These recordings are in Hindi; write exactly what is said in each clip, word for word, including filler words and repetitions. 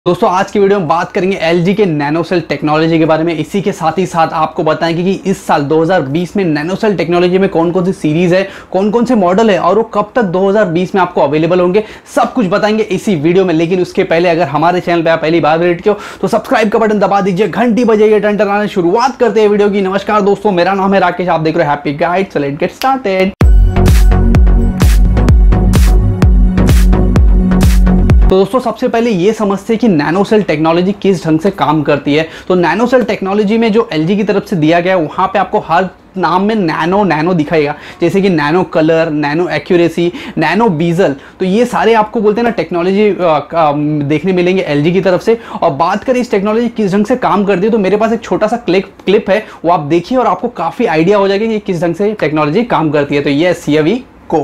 दोस्तों आज की वीडियो में बात करेंगे एलजी के नैनोसेल टेक्नोलॉजी के बारे में। इसी के साथ ही साथ आपको बताएंगे कि इस साल दो हज़ार बीस में नैनोसेल टेक्नोलॉजी में कौन कौन सी सीरीज है, कौन कौन से मॉडल है और वो कब तक दो हज़ार बीस में आपको अवेलेबल होंगे, सब कुछ बताएंगे इसी वीडियो में। लेकिन उसके पहले अगर हमारे चैनल पर आप पहली बार विजिट किया तो सब्सक्राइब का बटन दबा दीजिए, घंटी बजाइए, टन टन। शुरुआत करते हैं वीडियो की। नमस्कार दोस्तों, मेरा नाम है राकेश, आप देख रहे हैं Happy Guide. So let's get started. तो दोस्तों सबसे पहले ये समझते हैं कि नैनोसेल टेक्नोलॉजी किस ढंग से काम करती है। तो नैनोसेल टेक्नोलॉजी में जो एलजी की तरफ से दिया गया है वहाँ पे आपको हर नाम में नैनो नैनो दिखाएगा, जैसे कि nano colour, nano accuracy, nano bezel. तो ये सारे आपको बोलते हैं ना टेक्नोलॉजी देखने मिलेंगे एलजी की तरफ से। और बात करें इस टेक्नोलॉजी किस ढंग से काम करती है तो मेरे पास एक छोटा सा क्लिप क्लिप है, वो आप देखिए और आपको काफ़ी आइडिया हो जाएगा कि किस ढंग से टेक्नोलॉजी काम करती है। तो ये हियर वी गो।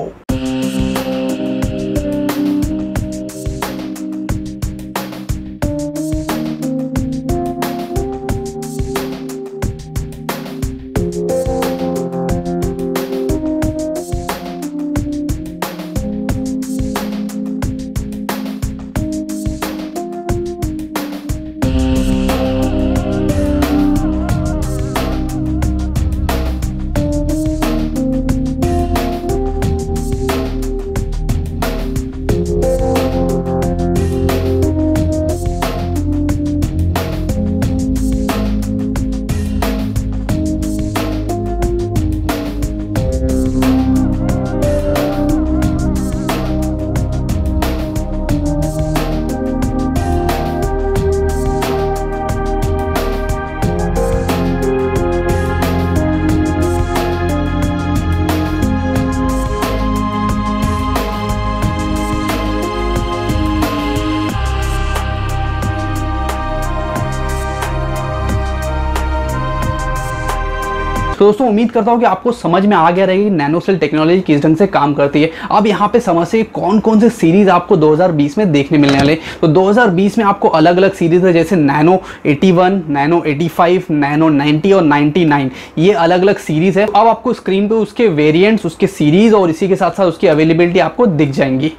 तो दोस्तों उम्मीद करता हूँ कि आपको समझ में आ गया रहेगा कि नैनोसेल टेक्नोलॉजी किस ढंग से काम करती है। अब यहाँ पे समझिए कौन कौन से सीरीज आपको दो हज़ार बीस में देखने मिलने वाले। तो दो हज़ार बीस में आपको अलग अलग सीरीज है, जैसे नैनो इक्यासी, नैनो पचासी, नैनो नब्बे और निन्यानवे, ये अलग अलग सीरीज है। अब आपको स्क्रीन पे उसके वेरिएंट्स, उसके सीरीज और इसी के साथ साथ उसकी अवेलेबिलिटी आपको दिख जाएंगी।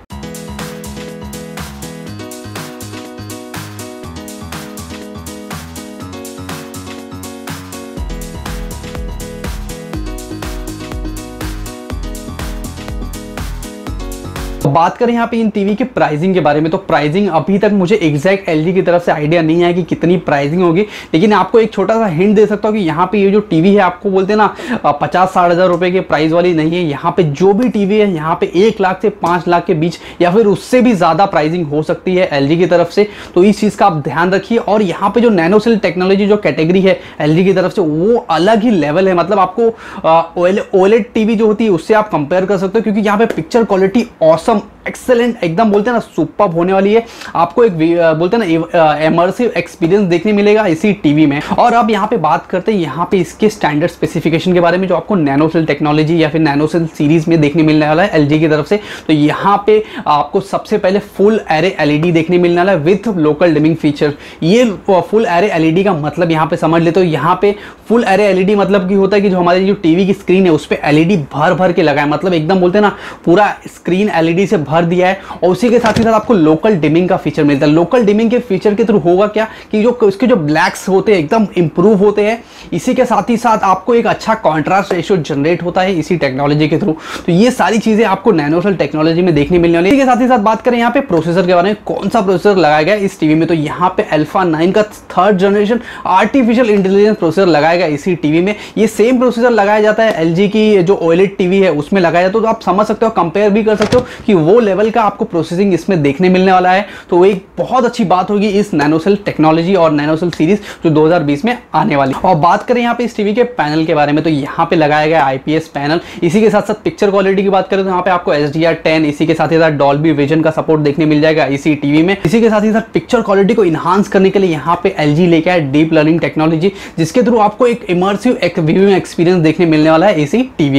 बात करें यहाँ पे इन टीवी के प्राइसिंग के बारे में, तो प्राइसिंग अभी तक मुझे एग्जैक्ट एलजी की तरफ से आइडिया नहीं है कि कितनी प्राइसिंग होगी, लेकिन आपको एक छोटा सा हिंट दे सकता हूँ कि यहाँ पे ये जो टीवी है आपको बोलते हैं ना पचास साठ हज़ार रुपए के प्राइस वाली नहीं है। यहाँ पे जो भी टीवी है यहाँ पे एक लाख से पाँच लाख के बीच या फिर उससे भी ज़्यादा प्राइसिंग हो सकती है एलजी की तरफ से। तो इस चीज़ का आप ध्यान रखिए। और यहाँ पे जो नैनोसेल टेक्नोलॉजी जो कैटेगरी है एलजी की तरफ से वो अलग ही लेवल है। मतलब आपको ओएलईडी टीवी जो होती है उससे आप कंपेयर कर सकते हो, क्योंकि यहाँ पे पिक्चर क्वालिटी ऑसम, एक्सेलेंट, एकदम बोलते हैं ना सुपर्ब होने वाली है। आपको एक बोलते हैं ना इमर्सिव एक्सपीरियंस देखने मिलेगा इसी टीवी में। और अब यहाँ पे बात करते हैं यहाँ पे इसके स्टैंडर्ड स्पेसिफिकेशन के बारे में, जो आपको नैनोसेल टेक्नोलॉजी या फिर नैनोसेल सीरीज में देखने मिलने वाला है एलजी की तरफ से। तो यहाँ पे आपको सबसे पहले फुल एरे एलईडी देखने मिलने वाला है विथ लोकल डिमिंग फीचर। ये फुल एरे एलईडी का मतलब यहाँ पे समझ लेते हो, यहाँ पे फुल एरे एलईडी मतलब की होता है कि जो हमारी जो टीवी की स्क्रीन है उस पर एलईडी भर भर के लगाए, मतलब एकदम बोलते हैं ना पूरा स्क्रीन एलईडी से भर दिया है। और उसी के साथ ही साथ आपको लोकल डिमिंग का फीचर मिलता है। लोकल डिमिंग के फीचर के थ्रू होगा क्या कि जो इसके जो ब्लैक्स होते हैं एकदम इंप्रूव होते हैं। इसी के साथ ही साथ आपको एक अच्छा कॉन्ट्रास्ट रेशियो जनरेट होता है इसी टेक्नोलॉजी के थ्रू। तो ये सारी चीजें आपको नैनोसेल टेक्नोलॉजी में देखने मिलने वाली है। इसी के साथ ही साथ बात करें यहाँ पे प्रोसेसर के बारे में, कौन सा प्रोसेसर लगाया गया इस टीवी में, तो यहाँ पे अल्फा नाइन का third generation artificial intelligence processor लगाया गया इसी टीवी में। ये सेम प्रोसेसर लगाया जाता है एलजी की जो ओएलईडी टीवी है उसमें लगाया जाता है। तो आप समझ सकते हो, कंपेयर भी कर सकते हो कि वो लेवल का आपको प्रोसेसिंग इसमें देखने मिलने वाला है। तो एक बहुत अच्छी बात होगी इस नैनोसेल टेक्नोलॉजी और नैनोसेल सीरीज जो दो हज़ार बीस में आने वाली। और बात करें यहाँ पे इस टीवी के पैनल के बारे में, तो यहाँ पे लगाया गया आईपीएस पैनल। इसी के साथ साथ पिक्चर क्वालिटी की बात करें तो यहाँ पे आपको एच डी आर टेन, इसी के साथ ही साथ डॉल्बी विजन का सपोर्ट देखने मिल जाएगा इसी टीवी में। इसी के साथ ही साथ पिक्चर क्वालिटी को इनहांस करने के लिए यहाँ पे एलजी लेके आया डीप लर्निंग टेक्नोलॉजी, जिसके थ्रू आपको एक इमर्सिव एक व्यूइंग एक्सपीरियंस देखने मिलने वाला है इसी टीवी में।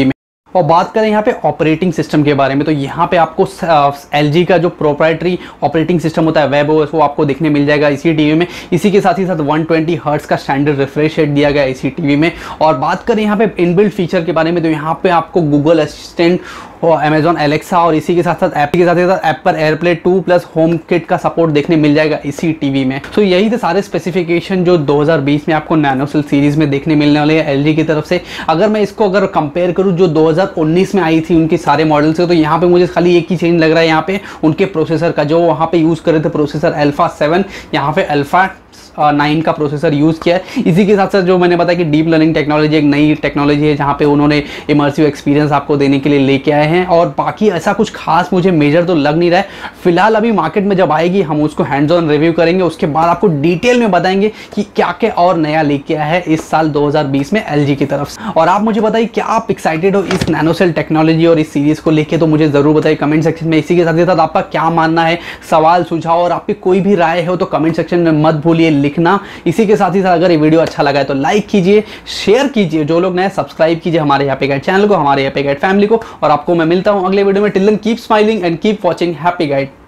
और बात करें यहाँ पे ऑपरेटिंग सिस्टम के बारे में, तो यहाँ पे आपको एलजी का जो प्रोप्राइटरी ऑपरेटिंग सिस्टम होता है वेब ओएस वो आपको देखने मिल जाएगा इसी टीवी में। इसी के साथ ही साथ वन ट्वेंटी हर्ट्ज का स्टैंडर्ड रिफ्रेश रेट दिया गया है इसी टीवी में। और बात करें यहाँ पे इनबिल्ट फीचर के बारे में, तो यहाँ पे आपको गूगल असिस्टेंट और अमेजॉन एलेक्सा और इसी के साथ साथ ऐप के साथ ही साथ Apple AirPlay two plus HomeKit का सपोर्ट देखने मिल जाएगा इसी टीवी में। तो यही थे सारे स्पेसिफिकेशन जो दो हज़ार बीस में आपको नैनोसेल सीरीज में देखने मिलने वाले हैं एलजी की तरफ से। अगर मैं इसको अगर कंपेयर करूं जो दो हज़ार उन्नीस में आई थी उनके सारे मॉडल से, तो यहाँ पे मुझे खाली एक ही चेंज लग रहा है यहाँ पे उनके प्रोसेसर का, जो वहाँ पे यूज़ कर रहे थे प्रोसेसर अल्फा सेवन, यहाँ पे अल्फा नाइन का प्रोसेसर यूज़ किया है। इसी के साथ साथ जो मैंने बताया कि डीप लर्निंग टेक्नोलॉजी एक नई टेक्नोलॉजी है जहाँ पे उन्होंने इमर्सिव एक्सपीरियंस आपको देने के लिए लेके आए हैं। और बाकी ऐसा कुछ खास मुझे मेजर तो लग नहीं रहा है फिलहाल। अभी मार्केट में जब आएगी हम उसको हैंड्स ऑन रिव्यू करेंगे, उसके बाद आपको डिटेल में बताएंगे कि क्या क्या और नया लेके आया है इस साल दो हज़ार बीस में एलजी की तरफ से। और आप मुझे बताइए क्या आप एक्साइटेड हो इस नैनोसेल टेक्नोलॉजी और इस सीरीज को लेके, तो मुझे जरूर बताइए कमेंट सेक्शन में। इसी के साथ ही साथ आपका क्या मानना है, सवाल सुझाव और आपकी कोई भी राय हो तो कमेंट सेक्शन में मत भूलिए लिखना। इसी के साथ ही साथ अगर ये वीडियो अच्छा लगा है तो लाइक कीजिए, शेयर कीजिए, जो लोग नए सब्सक्राइब कीजिए हमारे हैप्पी गाइड चैनल को, हमारे हैप्पी गाइड फैमिली को। और आपको मैं मिलता हूं अगले वीडियो में। Till then keep smiling and keep watching Happy guide.